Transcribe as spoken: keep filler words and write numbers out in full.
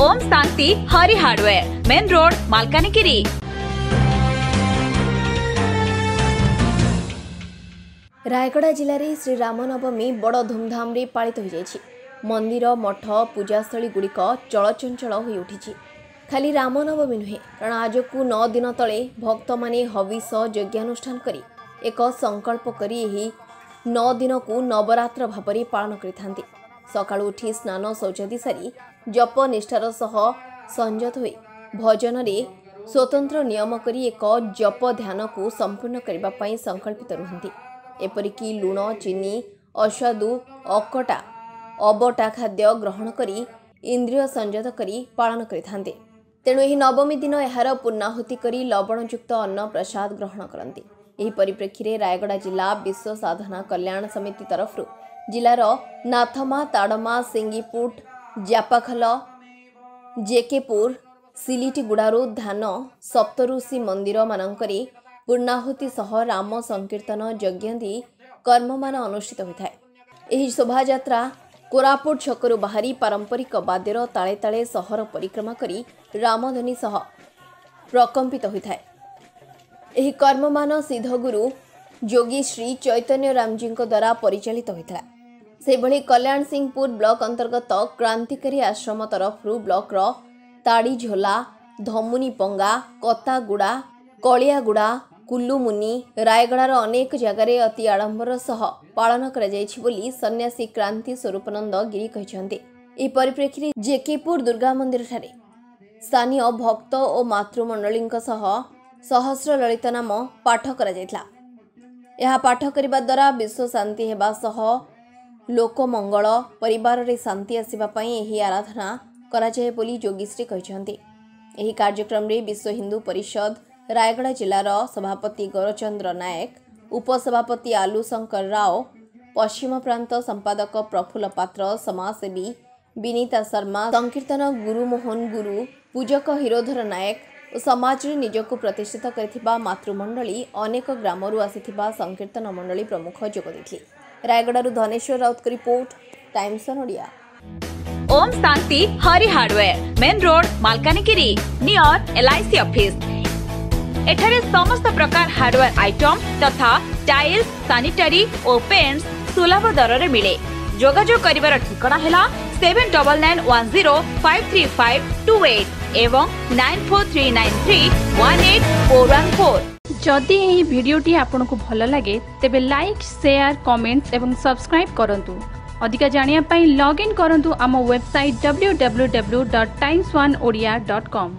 ओम Shanti Hari hardware main road Malkangiri. Rayagada जिले में श्री रामनवमी बड़ धूमधाम रे पालित हो जाइछि। मंदिर मठ पूजास्थली गुड़िक चलचंचल हो उठी। खाली रामनवमी नुहे कारण आज को नौ दिन तले भक्त माने हविष यज्ञानुष्ठान करी एक संकल्प करी एही नौ दिन को नवरात्र भाव पालन करिथांती। सकाळु उठी स्नान शौचादि सारी जप निष्ठार सह संयत होई भजन रे स्वतंत्र नियम करी एक जप ध्यान को संपूर्ण करबा पई संकल्पित रुहंती। एपरिकी लुण चीनी अस्वादु अकटा अबटा खाद्य ग्रहण करी इंद्रिय संयत करी पालन करिथांते। तेणु एही नवमी दिन एहार पूर्णाहुति करी लवणयुक्त अन्न प्रसाद ग्रहण करती। एही परिप्रेक्षी रे रायगड़ा जिला विश्व साधना कल्याण समिति तरफ जिलार नाथमा ताड़मा सिंगीपुट जापाखल जेकेपुर सिलिटीगुड़ारू धान सप्तऋषि मंदिर मानकरे पूर्णाहुति सह राम संकीर्तन यज्ञ दी कर्ममान अनुष्ठित होता है। एही शोभा यात्रा कोरापुट छकरू बाहरी पारंपरिक वाद्यर ताले ताले सहर परिक्रमा करी रामध्वनि सह प्रकंपित होता है। एही कर्ममान सिद्धगुरु जोगी श्री चैतन्य रामजी द्वारा परिचालित होता है। से भली कल्याण सिंहपुर ब्लॉक अंतर्गत क्रांतिकारी आश्रम तरफ ब्लॉक रो ताड़ी झोला धमुनी पंगा कतागुड़ा कलियागुड़ा कुल्लुमुनि रायगड़ार अनेक जगार अति आडंबर सह पालन करा जायछि बोली सन्यासी क्रांति स्वरूपानंद गिरी कहते। एही परिप्रेक्षी जेकेपुर दुर्गा मंदिर ठारे स्थानीय भक्त और मातृमंडली सह सहस्र ललित नाम पाठ करा जायतिला। यह पाठ करने द्वारा विश्व शांति हेबा सह लोकमंगल परिवार रे शांति आसिबा पई एही आराधना करा जाय बोली जोगीश्री कहते। एही कार्यक्रम रे विश्व हिंदू परिषद रायगड़ा जिलार सभापति गौरचंद्र नायक उपसभापति आलू शंकर राव पश्चिम प्रांत संपादक प्रफुल्ल पात्र समाजसेवी विनीता शर्मा संकीर्तन गुरुमोहन गुरु पूजक हिरोधर नायक समाज रे निजको प्रतिष्ठित करथिबा मातृमंडली अनेक ग्रामरू आसिथिबा संकीर्तन मंडली प्रमुख जोग देथिले। रायगड़ारू धनेश्वर राउत की report times on Odia. Om Shanti Hari hardware main road Malkangiri near LIC office. एठारे समस्त प्रकार हार्डवेयर आइटम तथा टाइल्स सैनिटरी और पेंट्स सुलभ दर रे मिले। जोगाजोग करिवार ठिकाना हैला seven double nine one zero five three five two eight एवं nine four three nine three one eight four one four. जदि एही वीडियोटी आपनकु भल लागे तेबे लाइक शेयर कमेंट एवं सब्सक्राइब करंतु। अधिका जानिया पई लॉग इन करंतु आम website W W W dot times one Odia dot com.